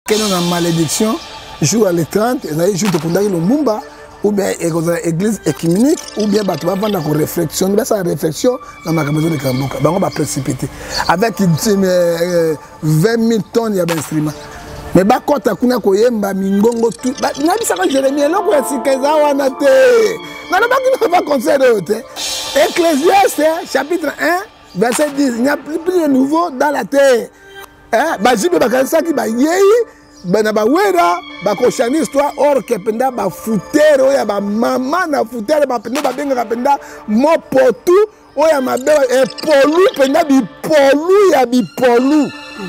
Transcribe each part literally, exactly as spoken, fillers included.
Quelle est la malédiction? Jour à l'étrante, et là, jour de Kundaki Lumumba, ou bien l'église écuménique, ou bien tu vas vendre la réflexion. Mais ça, réflexion, dans ma maison de Kambuka, on va précipiter. Avec vingt mille tonnes, il y a des instruments. Mais bah quand tu as kuna koyemba mingongo tout bah nabi ça Jérémie là ko sikeza wana te na ba ki na ba concert te Ecclésiaste chapitre un verset dix il n'y a plus de nouveau dans la terre hein ba jibe ba kanisa ki ba yeyi ba na ba wera ba ko shani histoire or que penda ba futere oya ba mama na futere ba penda ba benga penda mo potu oya mabe e polu penda bi polu ya bi polu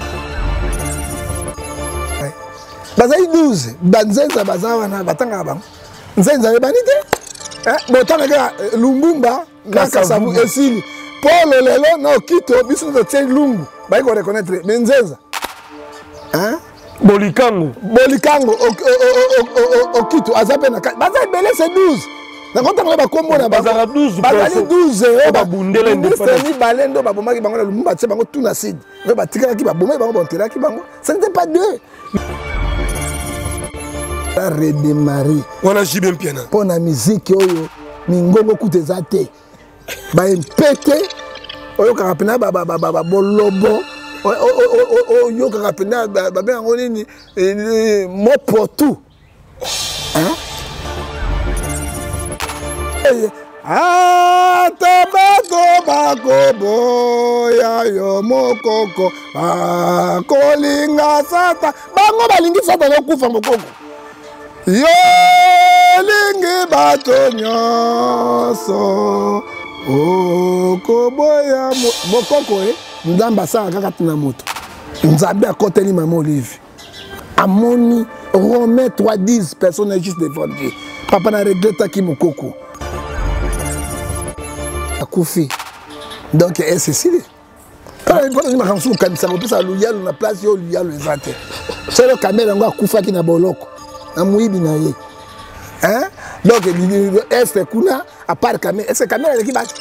Bazai douze, Banzenza Bazawana, Batanga Bang. Nzenza Banite, Botanga Lumbumba, Nakasabu Esili, Paul Lelo, no Kito, Bisu de Tien Lungu, Baïko reconnaître, Menzenza. Hein? Bolikango. Bolikango, au Kito, Azapena, Bazai Belé, c'est douze. Na konta ngaba kombo na bazara douze bazali douze ba bundela indépendance ni balendo ba bomaki bango na Lumumba tse bango tout na sud mais ba tika ki ba bomaki bango bontela ki bango ce n'était pas deux a redémarrer on a jibé piano pour la musique oyo mingongo kutezate ba impete oyo kakapena ba ba ba bolobo oyo kakapena ba ben ngoni ni mo potu hein Atabako bako boya yo mokoko bakolinga sata bango balingi sata lokufa mokoko yo lingi bato nyonso okoboya mokoko eh ndamba sala kaka tina moto nzambe akoteli mama Olive amoni Romains trois dix personnes juste devant Dieu papa na regretta ki mokoko Koufi. Donc, c'est Cécile. Quand il y a un peu de la place, il y a le vingt. C'est le caméra qui a Koufa na boloko. Na muibi na ye. Hein? Donc, est-ce que kuna à part caméra, est-ce que caméra qui bat?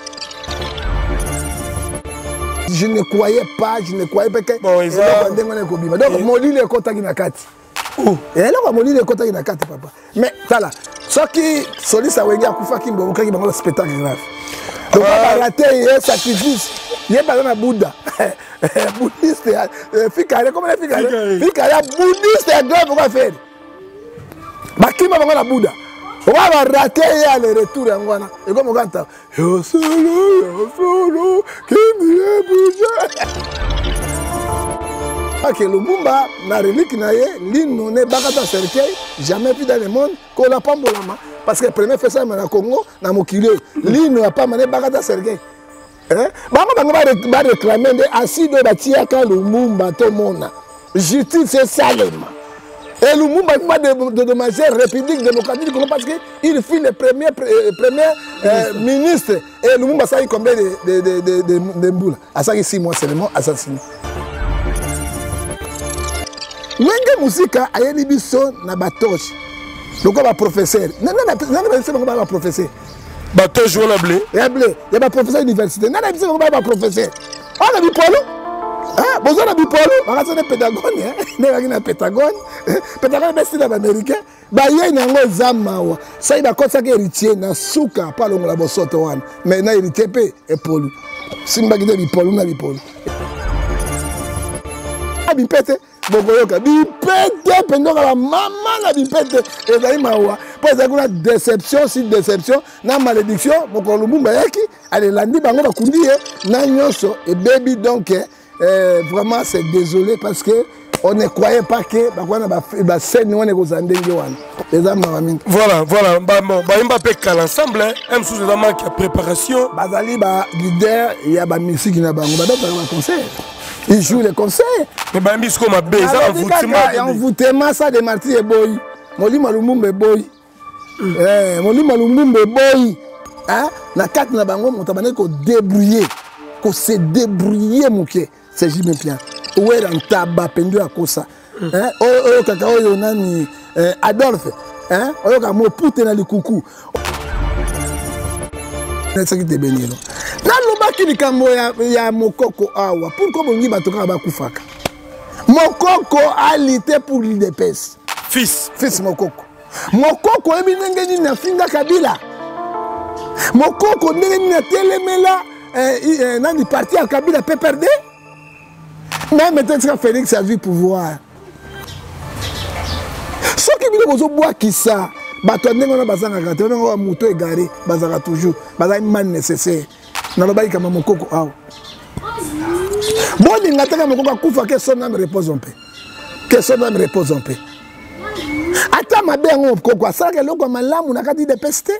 Je ne croyais pas, je ne croyais pas que bon, ils ont donc mon lit est content qui na kati. Et là mon lit est content qui na kati papa. Mais voilà, ce qui soli ça wengi Koufa ki mboka ki bango spectacle grave. Donc, on va rater un sacrifice. Il y a pas de Bouddha. Bouddhiste, Fikare, comment est Fikare? Fikare, bouddhiste, c'est grave, on va faire. Qui va faire la Bouddha? On va rater le retour. Et comme on entend, yo solo, yo solo, qui me bouge. Ok, Lumumba, na relique na ye, l'hymne n'est pas dans cercueil, jamais vu dans le monde, qu'on l'a pas molama. Parce que le premier fait ça au Congo, dans mon culé, l'hymne n'a pas mané bagada sergei. Hein? Bango bango va réclamer des assis de bâtir quand Lumumba tout mona. Justice c'est salement. Et Lumumba va de dommager la République démocratique du Congo parce qu'il fut le premier premier ministre. Et Lumumba ça y combien de de de de de boules. À ça six mois seulement assassiné. Wenge musika ayeli biso na batoche. Donc on va professeur. Non non non, on va professeur. Bateau jouer la blé. Il y a blé. Il y a professeur université. Non non, on va professeur. On a du polo. Ah, besoin de bipolo. On a un pédagogue hein. Ne un pédagogue. Pédagogue est style américain. Ba yé na ngo zamawa. Ça il va comme ça que héritier na suka pas longo la bosoto wana. Mais na héritier pe et polo. Simba gide bipolo na bipolo. Ah bipete. Bokoyoka bipete pendant la maman na bipete ezali mawa po ezali kuna déception si déception na malédiction moko Lumumba yaki allez landi bango bakundi na nyonso et baby donc euh, vraiment c'est désolé parce que on ne croyait pas que bakwana ba ba scène on est aux andenge wana les maman voilà voilà ba ba Mbappé kal ensemble un sous de manque de préparation bazali ba leader il y a ba musique na bango ba ba concert. Il joue les concerts. Mais Bambi, c'est comme un baiser en voûtement. En voûtement, ça de Marty et Boy. Moli Malumumbe Boy. Moli Malumumbe Boy. Hein? La carte na bango, on t'a demandé qu'on débrouiller. Qu'on se débrouiller, mon pied. C'est Jimé Pian. Où est un tabac pendu à Kosa? Hein? Oh, oh, Kakao Yonani. Adolphe. Hein? Oh, Kakao Pouté na le coucou. C'est qui te béni. Na lobaki likambo ya ya mokoko awa pourquoi bongi batoka ba kufaka mokoko Mokoko a lutté pour l'U D P S. Fils. Fils Mokoko. Mokoko est venu na finga Kabila. Mokoko est venu na telemela dans le parti à Kabila P P R D. Même maintenant Félix a vu pouvoir. Ce qui veut dire bois qui ça, bato ndenge na bazanga kate, ndenge moto égaré, bazanga toujours, bazanga man nécessaire. Na loba kama Mokoko ah. Bon il n'attend Mokoko kufa que son âme repose en paix. Que son âme repose en paix. Ata mabe ngo Mokoko asala ke loko malamu na kati de peste.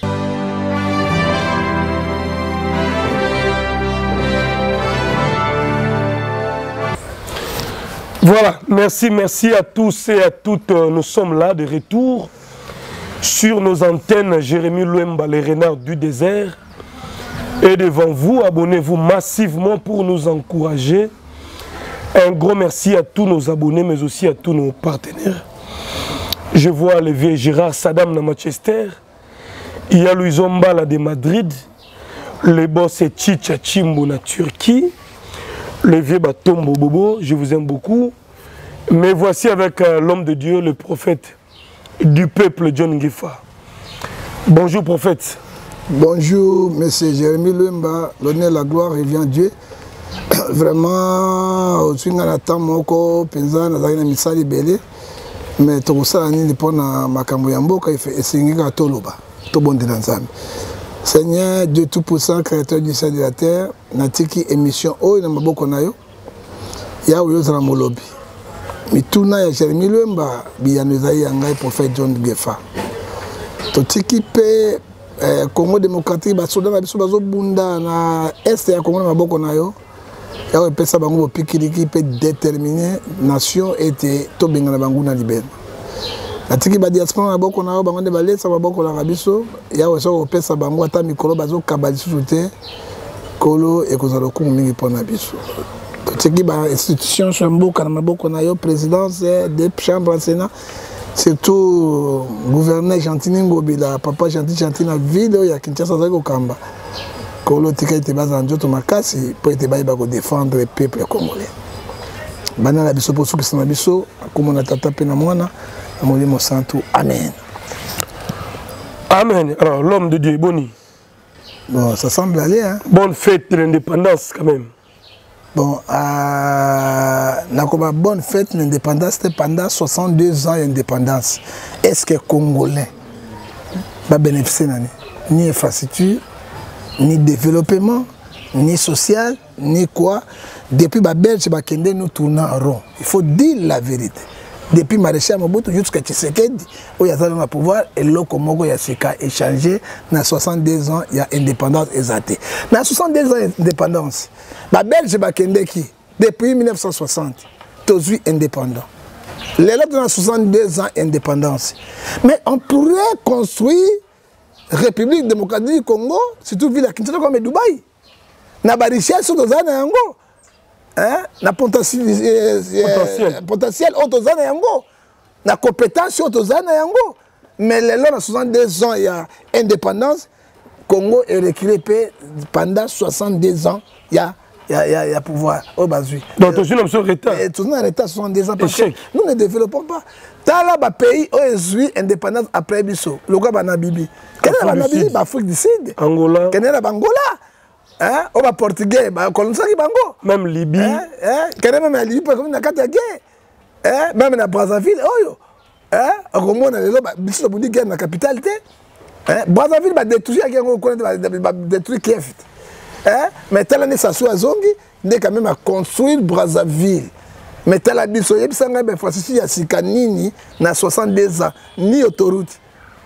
Voilà, merci, merci à tous et à toutes. Nous sommes là de retour sur nos antennes Jérémy Louemba, les renards du désert. Et devant vous, abonnez-vous massivement pour nous encourager. Un gros merci à tous nos abonnés, mais aussi à tous nos partenaires. Je vois le vieux Gérard Saddam de Manchester. Il y a Louis Zombala de Madrid. Le boss est Chicha Chimbo de Turquie. Le vieux Batombo Bobo, je vous aime beaucoup. Mais voici avec euh, l'homme de Dieu, le prophète du peuple, John Ngefa. Bonjour prophète. Bonjour monsieur Jérémy Louemba, l'honneur et la gloire revient à Dieu. Vraiment, au-dessus de la temps, moko, penza, nazali na misali belé. Mais tout ça, ni li pona makambo yamboka, il fait essayer à toloba, tout bon de l'ensemble. Seigneur, Dieu Tout-Puissant, Créateur du ciel et de la terre, natiki émission oh na maboko nayo. Ya uyo zala molobi. Mituna ya Jérémy Louemba, biyano ezali yangai prophète John Ngefa. Totiki pe eh, Congo démocratique basoda na biso bazo bunda na est ya Congo na maboko nayo. Ya o pesa bango pikiliki pe déterminer nation était to bengana bango na libéral. Natiki ba diaspora na boko na bango de balesa ba boko la biso ya o so pesa bango ata mikolo bazo kabalisu te kolo e kozalo ku mingi pona biso. Tiki ba institution chamboka na maboko na yo présidence des chambres sénat surtout gouverneur Gentini Ngobila papa Gentil Gentil na ville ya Kinshasa za ko kamba. Kolo tika ite baza njoto makasi po ite bayi ba ko défendre le peuple congolais. Bana la biso po suki na biso komona tata pe na mwana. Molimo Santo. Amen. Amen. Alors, l'homme de Dieu est boni. Bon, ça semble aller. Hein? Bonne fête de l'indépendance, quand même. Bon, euh, bonne fête de l'indépendance, c'était pendant soixante-deux ans d'indépendance. Est-ce que les Congolais va bénéficier ni infrastructure, ni développement, ni social, ni quoi? Depuis les Belges, nous tournons en rond. Il faut dire la vérité. Depuis Maréchal Mobutu jusqu'à Tshisekedi, où il y a un pouvoir, et là, comme il y a échangé, dans soixante-deux ans, il y a indépendance exaltée. Dans soixante-deux ans d'indépendance, les Belges, depuis mille neuf cent soixante, tous indépendants. Les autres dans soixante-deux ans d'indépendance. Mais on pourrait construire la République démocratique du Congo, surtout ville à Kinshasa comme Dubaï. Dans la richesse, sur les années, hein, na potentiel euh, potentiel autozana yango na compétence autozana yango mais les là na soixante-deux ans il y a indépendance Congo est reculé pendant soixante-deux ans il y a il y a il y a, y a pouvoir au bazui donc toujours nous sommes en retard et toujours en retard soixante-deux ans parce que nous ne développons pas tala ba pays au ezui indépendance après biso loka bana bibi quel est la bibi Afrique du Sud Angola quel est la Angola. Hein? On va portugais, bah comme ça qui bango. Même Libye. Hein? Hein? Même la Libye, comme na carte guerre. Hein? Même na Brazzaville, oh yo. Hein? Comme on a les lois, biso budi guerre na capitale té. Hein? Brazzaville va détruire guerre on connaît va détruire Kiev. Hein? Mais telle année ça soit zongi, n'est quand même à construire Brazzaville. Mais telle année biso yebisanga ben Francis ya sikanini na soixante-deux ans ni autoroute.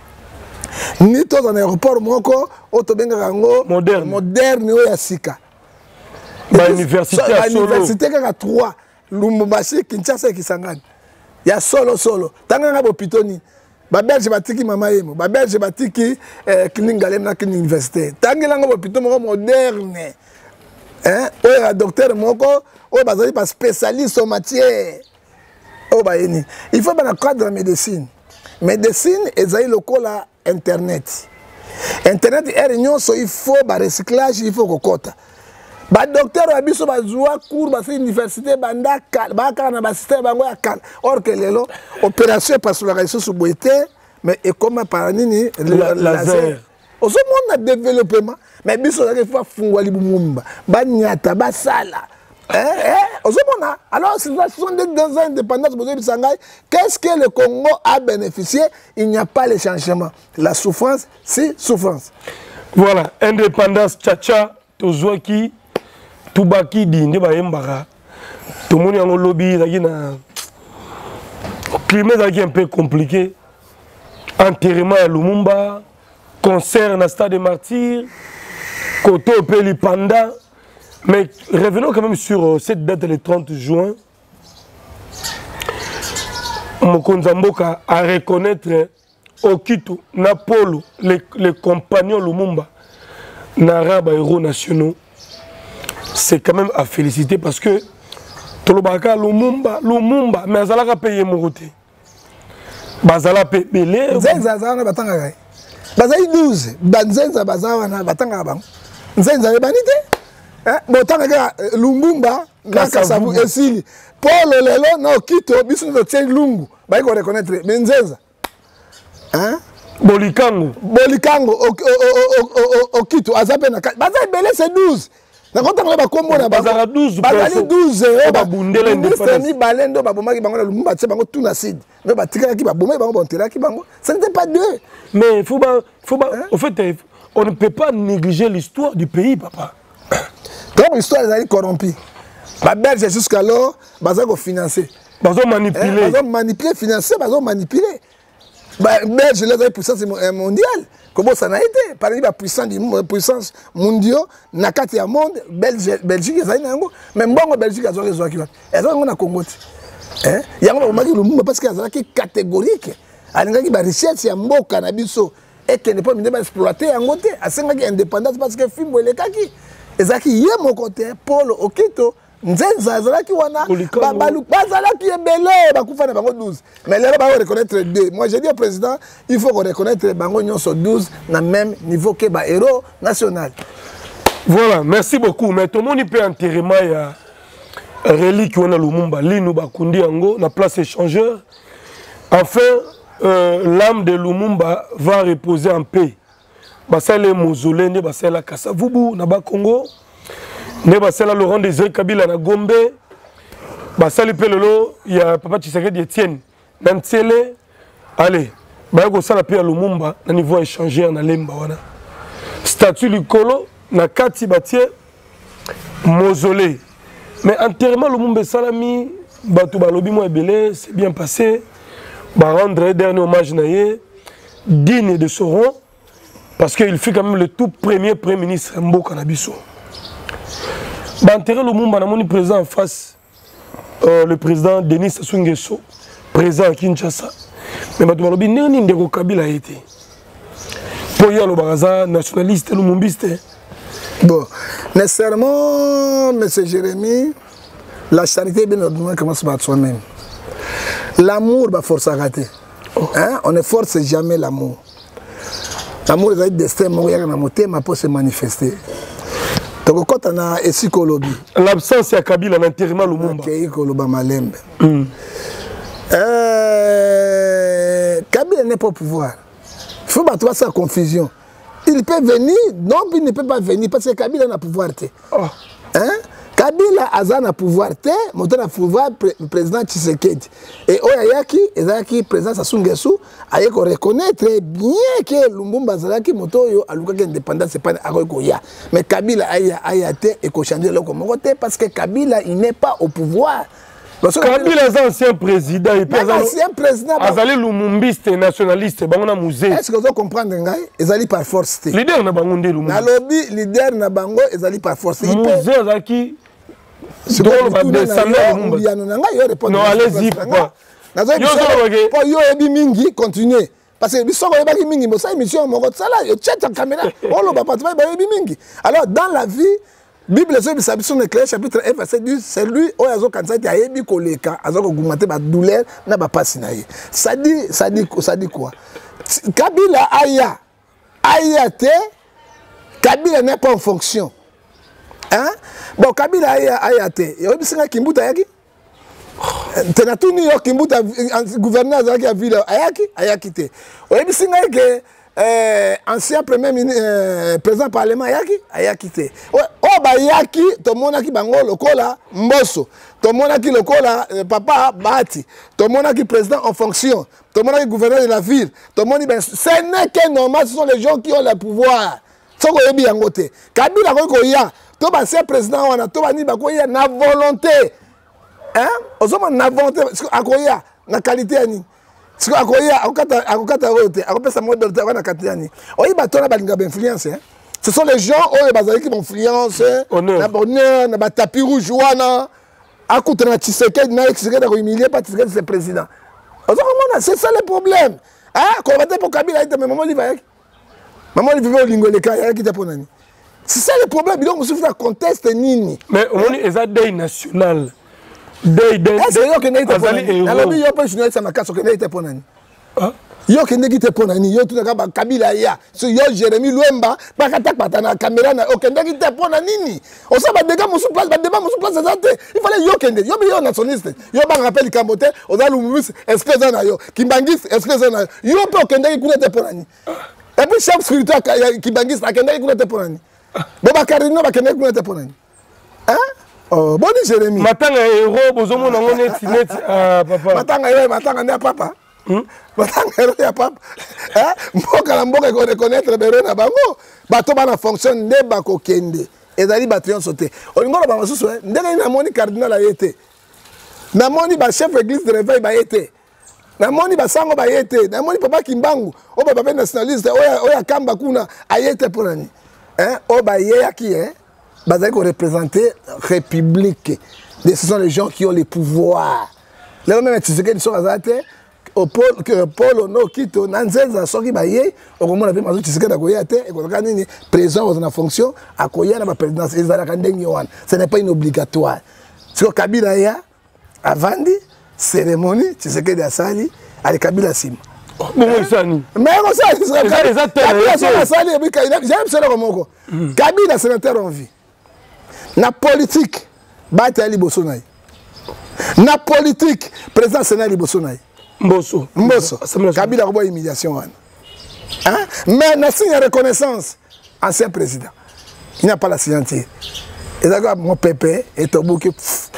Ni tous en aéroport moko otobenga ngo moderne moderne o ya sika ba université à Solo université kaka trois Lumumbashi Kinshasa Kisangani ya solo solo tanga nga bopitoni ba belge batiki mama yemo ba belge batiki eh, Kiningalem na kin université tangela nga bopito moko moderne hein o ya docteur moko o bazali pas spécialiste en matière o ba yeni il faut ba cadre de médecine médecine ezali lokola internet internet est réunion so il faut ba recyclage il faut kokota ba docteur wa biso bazwa cours ba université banda ba kana ba système bango ya kala or que lelo opération parce la réussite sous boité mais et comme par nini laser au monde a développement mais biso la faut fungwa libumumba ba nyata ba sala eh eh au monde alors c'est soixante-deux ans d'indépendance qu'est-ce que le Congo a bénéficié? Il n'y a pas le changement, la souffrance c'est souffrance. Voilà, indépendance tchacha tozwaki Toubaki di ndeba yembara tout le monde en lobby na climat est un peu compliqué, enterrement à Lumumba, concert na Stade des Martyrs, Koto Peli Panda. Mais revenons quand même sur cette date le trente juin. Mokonza Mboka à reconnaître Okito, Napolo, les, les compagnons Lumumba, Naraba héros nationaux. C'est quand même à féliciter parce que Tolobaka Lumumba, Lumumba, mais Azalaka paye Moroté. Bazala paye Belé. Nzenza Zana Batanga. Bazaï douze, Banzenza Bazana Batanga Bang. Nzenza Banité. Botanga Lumumba, Nakasavu Esili. Paul Lelo, na Okito, Bisu de Tcheng Lungu. Bah, il faut reconnaître. Mais Nzenza. Hein? Bolikango. Bolikango, Okito, Azape Naka. Bazaï Belé, c'est douze. Na konta ngaba kombo na bazara douze bazali douze ba bundela indépendance ni balendo ba bomaki bango na Lumumba tse bango tout na sud mais ba tikala ki ba bomaki bango bontela ki bango ce n'était pas deux mais faut pas faut pas en fait on ne peut pas négliger l'histoire du pays papa comme l'histoire est corrompue ba Belge jusqu'alors bazako financer bazo manipuler bazo manipuler financer bazo manipuler ba Belge les puissance mondiale. Comment ça n'a été? Par exemple, la puissance, puissance mondiale, na kati ya monde, Belgique, Belgique, même bon, Belgique, ils ont raison. Ils ont un Congo. Hein? Il y a un moment où parce qu'ils ont catégorique. Il y a une richesse, il y a un mot cannabiso et qui n'est pas exploité en côté. Il y a une indépendance parce que le film est kaki. Et ça qui est mon côté, Paul Okito. Nzenza Zalaki wana babalu bazalaki ebele bakufana bango douze mais là ba reconnaître deux. Moi j'ai dit au président il faut qu'on reconnaisse bango nyonso douze na même niveau que ba héros national. Voilà, merci beaucoup. Mais tout le monde peut enterrement ya relique wana Lumumba linu bakundi yango na place échangeur. Enfin euh, l'âme de Lumumba va reposer en paix. Basale mausolée ne basala Kasavubu na ba Congo. Ne basala Laurent Désiré Kabila na Gombe, basali pelelo ya Papa Tshisekedi Etienne na Ntsele. Allez, ba ko sala pe Lumumba na niveau échangeur na Lemba wana. Statue Likolo na kati batie mausolée. Mais enterrement Lumumba salami batu balobi mo ebele, c'est bien passé. Ba rendre dernier hommage na ye digne de son rang parce qu'il fut quand même le tout premier premier ministre Mboka na biso. Banterre Lumumba, on a présent en face, euh, le président Denis Sassou Nguesso, présent à Kinshasa. Mais Batoualobi, Néni Ndeko Kabila a été. Pour y aller au Baraza, nationaliste, lumumbiste. Bon, nécessairement, M. Jérémy, la charité, bien ordonnée, commence par soi-même. L'amour va forcer à rater. Hein? On ne force jamais l'amour. L'amour est un destin, mon gars, ma peau se manifester. L'absence de Kabila dans l'enterrement Lumumba. Mm. Euh, Kabila n'est pas au pouvoir. Il faut battre sa confusion. Il peut venir, non, il ne peut pas venir parce que Kabila n'a pas pouvoir. Oh. Hein? Kabila a pouvoir, mais il a pouvoir président Tshisekedi. Et Oyayaki, Ezaki, président Sassou Nguesso, a reconnaître bien que Lumumba Zalaki Motoyo a l'ouka indépendance, c'est pas Arokoya. Mais Kabila a été et qu'on change le côté parce que Kabila il n'est pas au pouvoir. Kabila est ancien président, il est ancien président. Azali Lumumbiste nationaliste, bangona musée. Est-ce que vous comprenez ngai? Ezali par force. Leader na bango nde Lumumba. Na lobby leader na bango ezali par force. Musée Azaki. Non, allez-y, papa. Pour yo ebi mingi continuer parce que bisoko ebaki mingi mo sa émission mo sala yo tchatcha caméra on lo ba patba ba ebi mingi. Alors dans la vie Bible sur Bible Éclair chapitre un verset dix c'est lui o yazo kanisa ti ayebi koleka azoko gumate ba douleur na ba pasi na ye. Ça dit ça dit ça dit quoi? Kabila aya aya te Kabila n'est pas en fonction. Hein? Bon, Kabila a été. Il y a eu Kimbuta Ayaki. Tenatuni yo Kimbuta, gouverneur de la ville, Ayaki, Ayaki. Il y a eu que ancien premier ministre, président parlement Ayaki, Ayaki. Oh, Bayaki, tout le monde qui bango lokola, Mbosso. Tout le monde qui lokola, papa Bati. Tout le monde qui président en fonction. Tout le monde qui gouverneur de la ville. Tout le monde qui. Ce n'est que normal, ce sont les gens qui ont le pouvoir. Ce qu'on a bien côté. Kabila Koya. To ba se président wana to ba ni ba koya na volonté hein ozoma na volonté akoya na qualité ani siko akoya akokata akokata vote akopesa modèle de wana qualité ani oyiba to na balinga influence hein ce sont les gens oyo bazali qui influence na bonheur na ba tapis rouge wana akuta na Tshisekedi na Tshisekedi ko humilier pas Tshisekedi c'est président ozoma c'est ça le problème hein ko bate pour Kabila ite maman li va maman li vivait au lingoleka ya qui te ponani. C'est ça le problème, donc on se fait conteste nini. Mais on est un deuil national. Deuil deuil. Est-ce que yo kende ite ponani? Alors yo pe chinois ça makaso kende ite ponani. Ah. Yo kende ite ponani, yo tunaka ba Kabila ya. So yo Jérémy Luemba, ba kata kata na caméra na o kende ite ponani nini? On ça ba dégâts mon sous place, ba débat mon sous place ça. Il fallait yo kende. Yo bi yo nationaliste. Yo ba rappel Kambote, o za Lumumba espèce na yo. Kimbangis espèce na yo. Yo pe kende ite ponani. Et puis chef spirituel Kimbangis kende ite ponani. Boba Karino ba kende kuna te ponani. Hein? Oh, boni Jérémy. Matanga héros bozomo na neti neti ah papa. Matanga héros matanga ne papa. Hmm? Matanga héros ya papa. Hein? Mboka la mboka ko reconnaître bero na bango. Bato bana fonctionne ne ba ko kende. Ezali batrion sauté. Olingo ba masusu eh ndenge na moni cardinal a été. Na moni ba chef église de réveil ba été. Na moni ba sango ba été. Na moni papa Kimbangu. O ba ba nationaliste oya oya kamba kuna a été ponani. Hein, oh bah hier qui est, bah ça représenter république. Ce sont les gens qui ont les pouvoirs. Les mêmes tu sais qu'ils sont azaté au pôle que Paul no kito nanzenza soki ba hier, au moment avait mazu tu sais que d'akoya té et qu'on gagne présent dans la fonction à koya na ma présidence ezala kandengi wana. Ce n'est pas une obligatoire. Sur Kabila ya avandi cérémonie tu sais que de sali ali Kabila sim. Bon, ça ni. Mais on sait, c'est ça. Kabila c'est la salle et puis j'aime ça comme moko. Kabila sénateur en vie. Na politique, bata liboso naï. Na politique, président sénat liboso naï. Mbosso. Mbosso. Kabila ko boy humiliation wana. Hein? Mais na signe de reconnaissance ancien président. Il n'y a pas la signature. Et d'accord mon pépé et tobuki.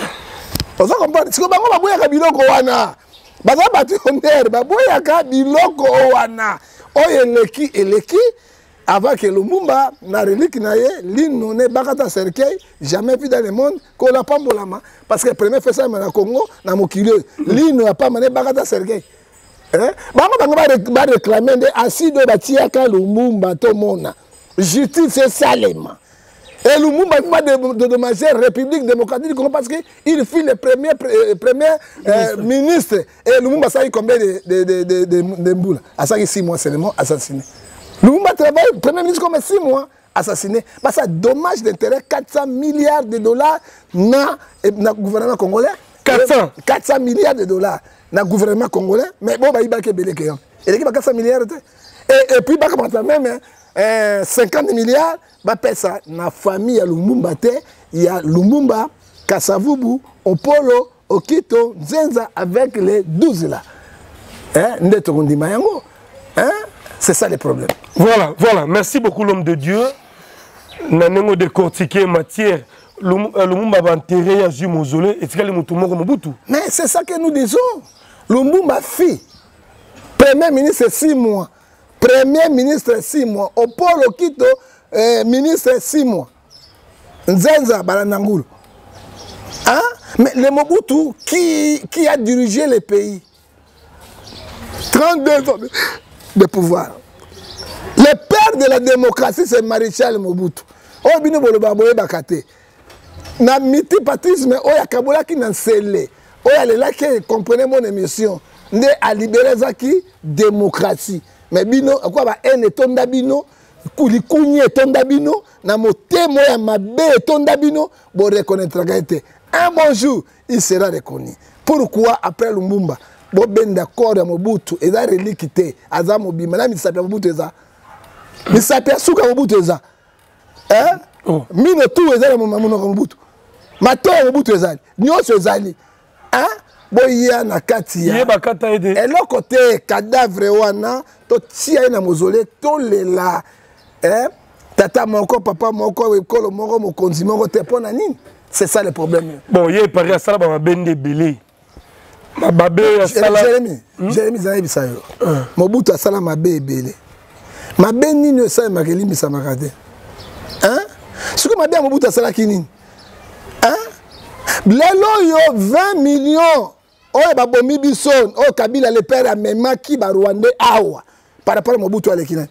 On se comprend. Si ko bango ba boya Kabila ko wana. Baza batu honneur baboya ka biloko wana oyo eleki eleki avant que Lumumba na relique na ye lino ne bakata cercueil jamais vu dans le monde ko la pambolama parce que premier fait ça na Congo na mokili lino a pas mané bakata cercueil hein bango bango ba réclamer de asido batia ka Lumumba to mona justice c'est salema. Et Lumumba va dédommager la République démocratique du Congo parce qu'il fut le premier, euh, premier euh, ministre. Et Lumumba a eu combien de, de, de, de, de, de boules? À ça, six mois seulement assassiné. Lumumba travaille, premier ministre comme six mois assassiné. Bah, ça dommage d'intérêt quatre cents milliards de dollars dans le gouvernement congolais. quatre cents quatre cents milliards de dollars dans le gouvernement congolais. Mais bon, bah, il va y avoir et il y a quatre cents milliards. Et, et puis, bah, même euh, cinquante milliards. Bah, ça, dans la famille, Lumumba, il y a Lumumba, Kasavubu, Opolo, Okito, Nzenza, avec les douze là. Hein? Hein? C'est ça le problème. Voilà, voilà. Merci beaucoup, l'homme de Dieu. Nous avons décortiqué matière. Lumumba va enterrer à Mausolée et c'est le Mobutu. Mais c'est ça que nous disons. Lumumba fit. Premier ministre, six mois. Premier ministre, six mois. Opolo, Okito, Euh, ministre six mois. Nzenza Balanangulu. Hein? Mais le Mobutu qui, qui a dirigé le pays. trente-deux ans de pouvoir. Le père de la démocratie, c'est Maréchal Mobutu. Oh, bino bolo baboye bakate. Na multipartisme, oh ya kabola ki nan sele. Oh ya lela qui comprenez mon émission. Nde a libéré zaki démocratie. Mais bino, quoi ba en etonda bino. Kulikunye tonda bino na motemo ya mabe tonda bino bo reconnaître gaité un bon jour il sera reconnu. Pourquoi après Lumumba bo ben d'accord ya Mobutu eza reliquité aza mobima na misape Mobutu eza misape suka Mobutu eza hein Oh. Mino tout ezali monoko Mobutu. Mato Mobutu ezali. Nyonso ezali. Hein? Boya na kati ya. Yeba kata ede. Eloko te cadavre wana to tia na mausolée to lela. Hein? Tata moko papa moko ekolo moko mokonzi moko te pona nini? C'est ça le problème. Bon, yé pari à sala ba bende belé. Ma babé à sala. Jérémy, Jérémy Zaïbi Sayo. Mobutu a sala ma bé belé. Ma bé nini ça ma kelimi ça ma kade. Hein? Ce que ma bé Mobutu a sala kinini. Hein? Lelo yo vingt millions. Oh ba bomi bison, oh Kabila le père a mema ki ba Rwandais awa. Par rapport à Mobutu alekina.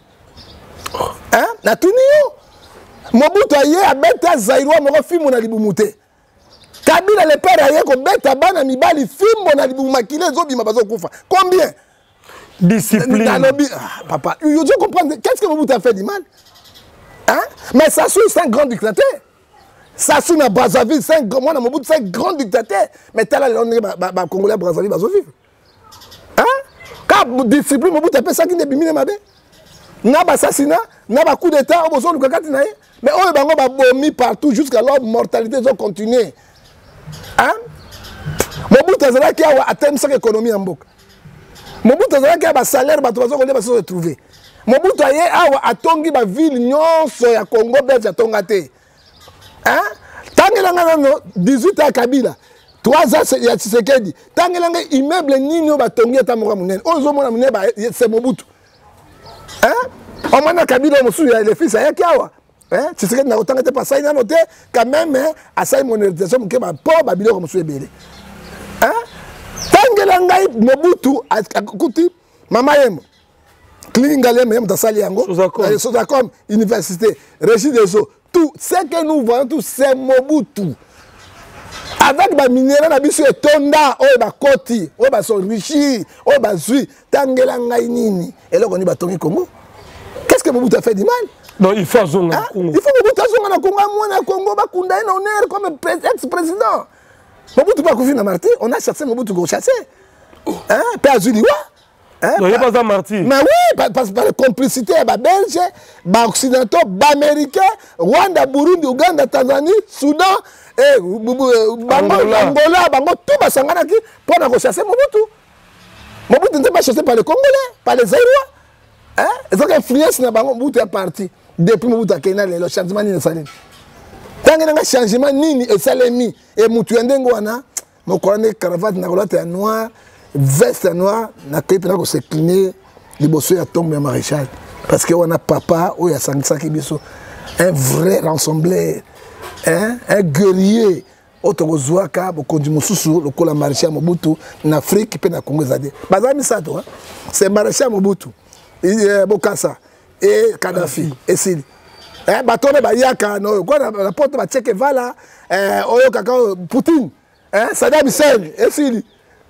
Hein? Na tuni yo. Mobutu aye abeta Zairwa moko fimbo na libumute. Kabila le père aye ko beta bana mibali fimbo na libumakile zobima bazo kufa. Combien? Discipline. Ah, papa, tu dois comprendre qu'est-ce que Mobutu a fait du mal? Hein? Mais Sassou c'est un grand dictateur. Sassou na Brazzaville c'est un grand moi na Mobutu c'est un grand dictateur. Mais tala le ba Congolais Brazzaville bazo vivre. Hein? Quand discipline Mobutu a fait ça qui ne bimine mabe. Na ba assassinat, na ba coup d'état au besoin de kakati na ye. Mais on bango ba bomi partout jusqu'à leur mortalité ils ont continué. Hein? Mobutu azala ki a atteindre sa économie en mboka. Mobutu azala ki a salaire ba tozo ko ba se retrouver. Mobutu aye awa atongi ba ville nyonso ya Congo belge atonga te. Hein? Tangelanga no dix-huit à Kabila. trois ans ya Tshisekedi. Tangelanga immeuble nini ba tongi ta moko munene. Ozo mona munene ba c'est Mobutu. Hein? On m'a Kabila mosu ya les fils ya kiawa. Hein? Tshisekedi na otanga te pasai na noté quand même à sa monétisation ke ba po ba biloko mosu ebele. Hein? Tangelanga Mobutu akuti mama yemo. Klininga lema yemo tasali yango. Sozakom université, régie des eaux. Tout ce que nous voyons tout c'est Mobutu. Avec ba minéraux na biso etonda oyo ba koti, oyo ba s'enrichir, oyo ba zui, tangelanga nini. Et là on y ba tongi Congo. Qu'est-ce que Mobutu a fait du mal? Non, il faut zonga hein? Congo. Il faut Mobutu zonga na Congo, moi na Congo ba kunda un honneur comme ex-président. Mobutu pas confié na Martyr, on a cherché Mobutu go chasser. Hein? Père Zuliwa. Hein? Non, il n'y a pas un martyr. Mais oui, parce que par la complicité, les Belges, les Occidentaux, les Américains, Rwanda, Burundi, Ouganda, Tanzanie, Soudan, et Angola, Angola, Bango, tout va s'engager pour chasser Mobutu. Mobutu n'était pas chassé par les Congolais, par les Zaïrois. Hein? Ils ont influence dans Bango, Mobutu est parti. Depuis Mobutu a Kenya, le changement n'est pas. Tant qu'il y a un changement, ni et salemi, et Mobutu Ndengoana, mon colonel cravate, n'a pas noir. Veste noire, na képi na ko s'écliner liboso ya tombe ya maréchal parce que on a papa ou ya sangisaki biso un vrai rassembleur, hein, un guerrier otokozwaka bokondi mosusu lokola maréchal Mobutu na Afrique pe na Congo zade bazami sato hein? C'est maréchal Mobutu et Bokassa et Kadhafi et Sili hein batone ba yaka no ko na porte ba Che Guevara euh oyo kaka Poutine hein Saddam Hussein et Sili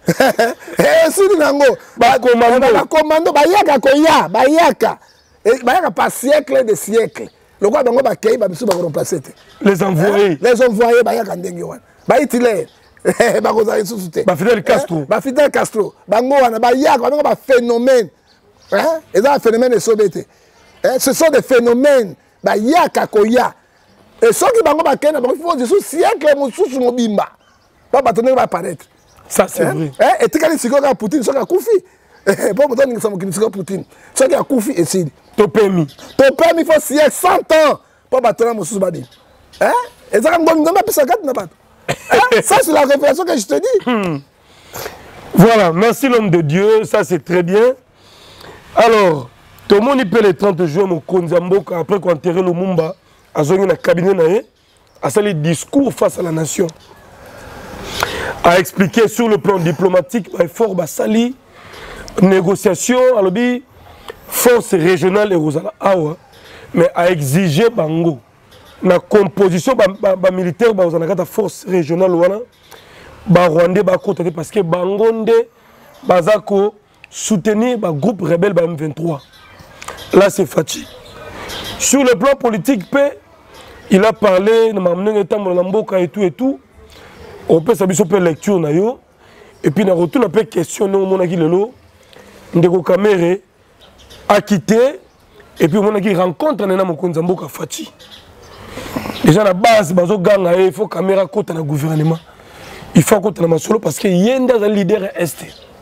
eh sili nango ba commando ba commando ba yaka koya ba yaka ba yaka par siècle de siècle le quoi bango ba kei ba biso ba remplacer les envoyés les envoyés ba yaka ndenge wana ba Hitler ba ko za isusu te ba Fidel Castro ba Fidel Castro bango wana ba yaka bango ba phénomène hein et ça phénomène de sobété hein ce sont des phénomènes ba yaka koya et ceux qui bango ba kena ba faut juste siècle mosusu mobimba ba batonner ba apparaître. Ça c'est hein? Vrai. Eh, et tu as dit que Poutine, c'est Koufi. Pour me donner que Poutine, c'est Koufi et Sidi. Topemi. Topemi, il faut siècle cent ans pour battre mon sous-badi. Hein? Et ça, ça c'est la révélation que je te dis. Hmm. Voilà, merci l'homme de Dieu, ça c'est très bien. Alors, tout le monde peut les trente juin, mon Konzamboka, après qu'on enterre le Mumba, à Zongi na cabinet, à ça les discours face à la nation. A expliqué sur le plan diplomatique, il faut que négociation, force régionale et Rosala Awa, mais a exigé Bango, la composition militaire, la force régionale, ba Rwandais, ba côté parce que Bangonde, Bazako soutenir le groupe rebelle M vingt-trois. Là, c'est Fachi. Sur le plan politique, il a parlé de et tout et tout. On peut savoir sur lecture na yo et puis na retour on peut questionner au monde qui lelo ndeko Kamere a quitté et puis on a qui rencontre na Mokonzamboka Fachi. Déjà la base, il faut caméra côté dans le gouvernement. Il faut côté dans solo parce qu'il y a un leader est.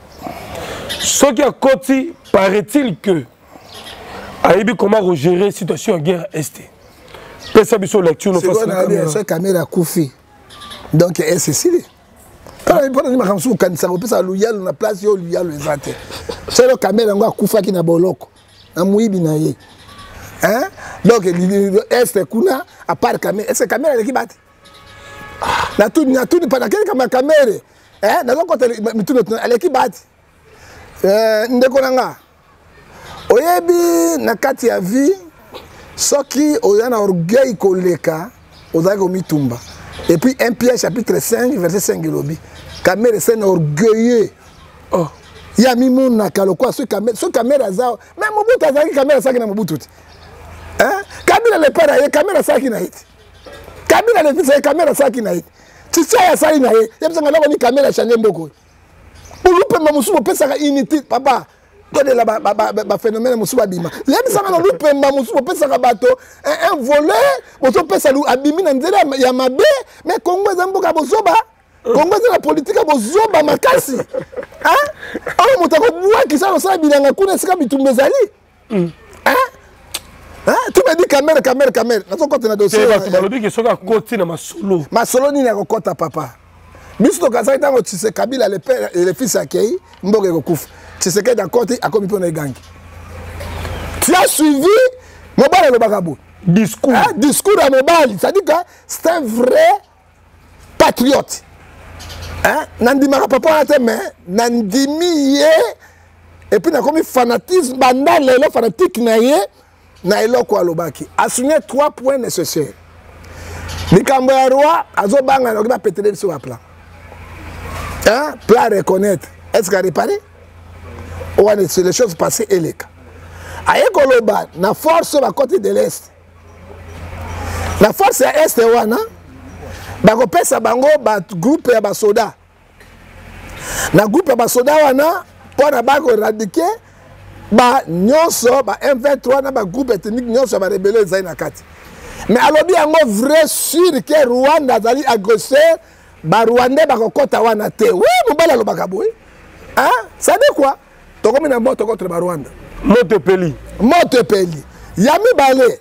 Ce qui a côté, paraît-il que Aïbi comment gérer la situation en guerre est. Pesa biso lecture no face caméra. C'est caméra Koufi. Donc est Cécile. Pas pas ni makamsu kanisa ko pesa loyal na place yo loyal ezate. C'est le caméra ngo Koufa ki na boloko. Na muibi na ye. Hein? Donc est kuna à part caméra, est caméra qui bat. Na tout na tout pas na quelle caméra. Hein? Na donc mi tout elle qui bat. Euh ndeko nanga. Oyebi na kati ya vie soki oyana orgueil koleka ozaka omitumba. Et puis un Pierre chapitre cinq verset cinq lobi. Caméra c'est orgueilleux. Oh, ya mimo na kalokwa ce caméra ce caméra za même mobutu azaki caméra saki na mobutu. Hein? Kabila le père ya caméra saki na hiti. Kabila le fils ya caméra saki na hiti. Tisa ya saki na hiti. Yebisa ngalo ni caméra chanye mboko. Ulupe mamusumo pesa ka inutile papa. Donne la ba ba ba phénomène musuba bima. Yebisa ngalo lupe mamusumo pesa ka bato un voleur, boso pesa lu abimi na nzela ya mabe, mais Congo zamboka bozoba. Congo c'est la politique bozoba makasi. Hein? Oh mutako bwa kisa no sala bilanga kuna sika bitumbezali. Hein? Hein? Tu me dis caméra, caméra, caméra. Nous sommes dans le dossier. Tu m'as dit que c'est un côté dans ma solo. Ma solo ni na kokota papa. Biso kaza tango tise Kabila le père et le fils akei mboke kokufa. Tise ke d'accord a komi pona gangi. Tu as suivi Mobali le bagabo. Discours. Hein? Discours à Mobali, ça dit que c'est un vrai patriote. Hein? Nandimaka papa na mais nandimi ye et puis na komi fanatisme banda lelo fanatique na ye. Na eloko alobaki assigner trois points nécessaires. Likambo ya roi azobanga na ba pétrer sur la plan. Hein? Plan reconnaître. Est-ce qu'il a réparé? Ou est-ce les choses passées et les cas. Aye koloba na force ba côté de l'est. La force ya est wana ba ko pesa bango ba groupe ya ba soda. Na groupe ya ba soda wana pona ba ko éradiquer ba nyonso ba M vingt-trois na ba groupe ethnique nyonso ba rebelle za na kati. Mais alobi yango vrai sûr que Rwanda zali agresseur ba Rwandais ba kokota wana te. Oui, mobala lo bakaboy. Hein? Ça dit quoi? Tokomi na moto contre ba Rwanda. Moto peli. Moto peli. Yami balé.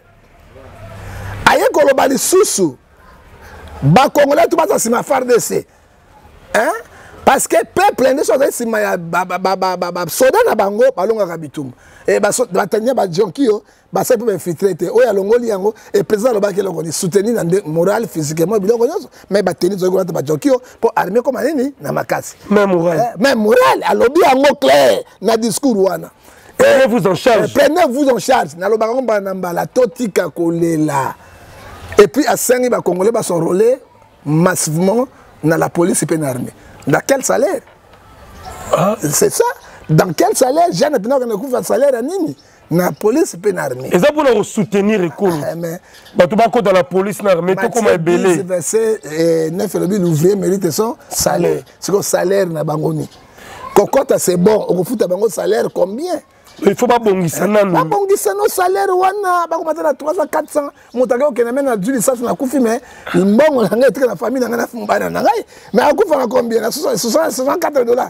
Aye koloba li susu. Ba Congolais tout ba sima F A R D C. Hein? Parce que peuple ne sont si ma ba ba ba ba ba soda na bango balonga kabitum et ba batanya ba jonkio ba ça peut infiltrer te oya longoli yango et président le baki longo ni soutenir na moral physiquement biloko nyonso mais ba tenir zo ba jonkio pour armer comme nini na makasi même moral eh, même moral alobi yango clair na discours wana prenez-vous en charge eh, prenez-vous en charge na lo bango ba namba la totika kolela et puis à cinq ba congolais ba sont relais massivement dans la police et l'armée. Dans quel salaire? Ah. C'est ça. Dans quel salaire? J'ai maintenant un salaire à Nini. La police et l'armée. Et ça pour nous soutenir l'école. Mais tu vas dans la police et l'armée, tu comme un belé. Verset neuf, l'ouvrier mérite son salaire. C'est le salaire na bangoni. Quand c'est bon, on fout à bango salaire combien? Il faut pas bongisa non. Pas bongisa no salaire wana, ba ko matana trois cents quatre cents. Motaga okena mena du licence na kufi mais mbongo na ngai tika na famille na ngana fumbana na ngai. Mais akufa na combien? Na soixante-quatre dollars.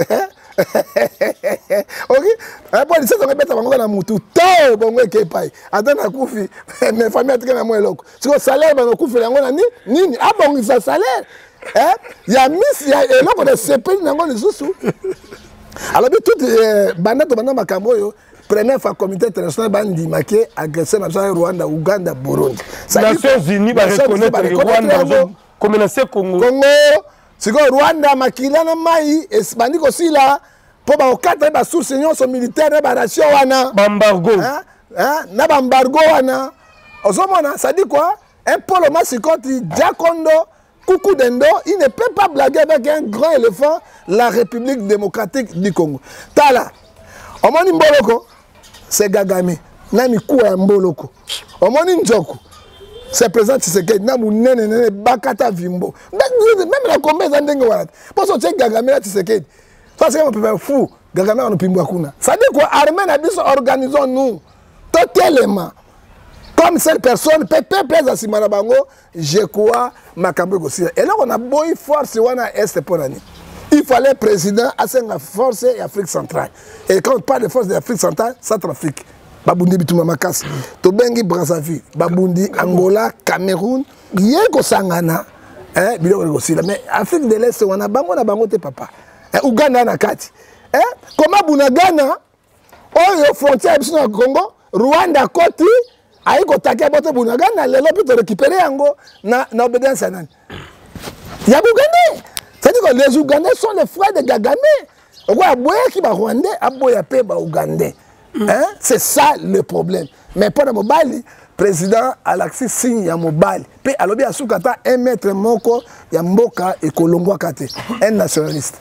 OK? Après licence on beta bango na mutu. To bongo ekepai. Ata na kufi mais famille tika na mo eloko. Siko salaire ba no kufi yango na ni nini? Abongisa salaire. Hein? Ya miss ya eloko de sepeli nango lisusu. Alors, tout le monde, première fois, le comité international bandi maqué agressé dans Rwanda, Ouganda, Burundi. Nations Unies va reconnaître le Rwanda comme un Congo. Congo, c'est que Rwanda, Makila, Maï, et Bandi aussi là, pour quatre ans, sous seigneur son militaire, ration wana. Bambargo. Hein? Na bambargo wana. Ozomona, ça dit quoi? Un polo masikoti, Diakondo. Coucou Dendo, il ne peut pas blaguer avec un grand éléphant, la République démocratique du Congo. Tala, Omoni Mboloko, c'est Gagame. Nami Kouya Mboloko. Omoni Ndjoko, c'est président Tshisekedi. Namu Nene Nene Bakata Vimbo. Même la combien d'années voilà. Pour ça, c'est Gagame là Tshisekedi. Ça, c'est un peu fou. Gagame on pimbo kuna. Ça dit quoi? Armée n'a dit organisons-nous totalement. comme cette personne peut peuple à Simana Bango, je crois Makambo aussi. Et là on a boy force wana est pour l'année. Il fallait président à cette force et Afrique centrale. Et quand on parle de force de l'Afrique centrale, Centrafrique. Babundi Bitouma Makas, Tobengi Brazzaville, Babundi, Angola, Cameroun, Yéko Sangana, hein, mais Afrique de l'Est, on a bango na bango te papa. Ouganda na kati. Hein? Comment Bunagana, oh, frontière au Congo, Rwanda Koti, aïko takia bote Bunagana, les lobes pour récupérer Ango, na na obédience à nan. Il y a Bougandais. C'est-à-dire que les Ougandais sont les frères de Kagame. On voit Aboya qui va Rwandais, Aboya pe ba Ougandais. Hein? C'est ça le problème. Mais pour le mobile, président Alexis signe ya mobile. Pe alobi asukata un maître moko ya mboka et Kolongwa kate, un nationaliste.